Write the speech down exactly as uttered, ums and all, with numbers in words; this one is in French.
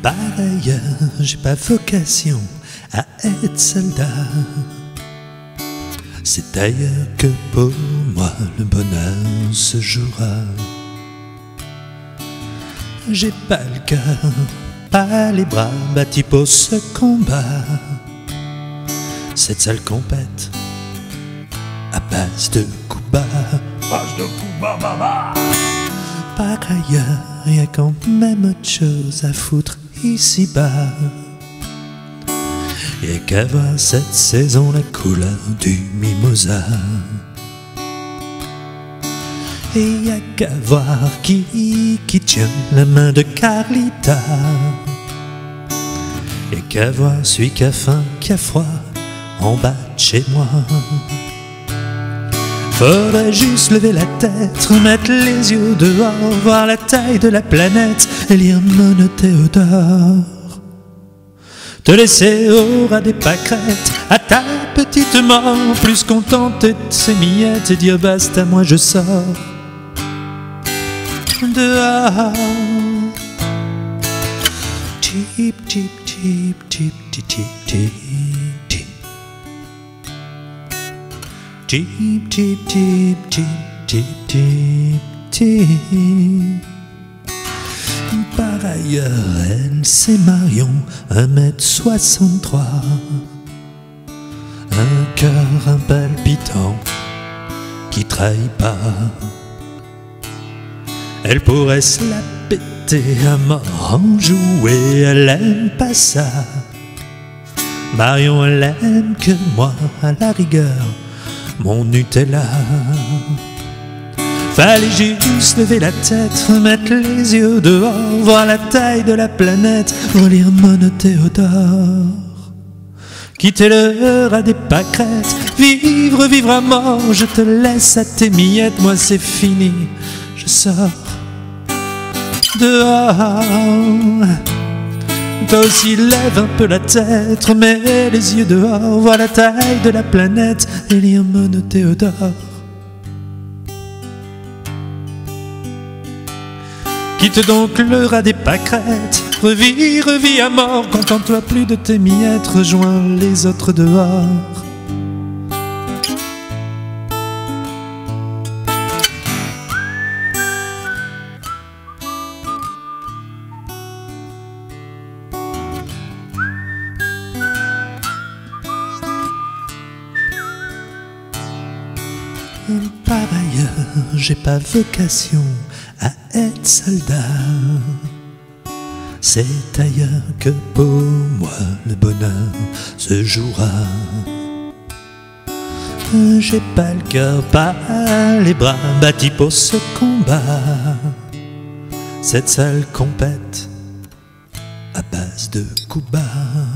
Par ailleurs, j'ai pas vocation à être soldat. C'est ailleurs que pour moi le bonheur se jouera. J'ai pas le cœur, pas les bras bâtis pour ce combat. Cette salle compète à base de coups bas. Base de coups bas, bas, bas. Par ailleurs, y a quand même autre chose à foutre ici-bas. Y'a qu'à voir cette saison la couleur du mimosa. Et y'a qu'à voir qui, qui tient la main de Carlita. Y'a qu'à voir celui qui a faim, qui a froid en bas de chez moi. Faudrait juste lever la tête, remettre les yeux dehors, voir la taille de la planète et lire Mono Théodore. Te laisser au ras des pâquerettes, à ta petite mort, plus contente de ses miettes et dire basta, moi je sors dehors. Tip, tip, tip, tip, tip, tip, tip, tip. Tip, tip, tip, tip, tip, tip, tip. Par ailleurs, elle, c'est Marion, un mètre soixante-trois. Un cœur, un palpitant qui trahit pas. Elle pourrait se la péter à mort en jouer, elle aime pas ça. Marion, elle aime que moi, à la rigueur, mon Nutella. Fallait juste lever la tête, remettre les yeux dehors, voir la taille de la planète, relire Mono Théodore. Quitter le ras des pâquerettes, vivre, vivre à mort, je te laisse à tes miettes, moi c'est fini, je sors dehors. Toi aussi lève un peu la tête, remets les yeux dehors, vois la taille de la planète et lire Mono Théodore. Quitte donc le ras des pâquerettes, revis, revis à mort, contente-toi plus de tes miettes, rejoins les autres dehors. Par ailleurs, j'ai pas vocation à être soldat. C'est ailleurs que pour moi le bonheur se jouera. J'ai pas le cœur, pas les bras bâtis pour ce combat. Cette salle compète à base de coups bas.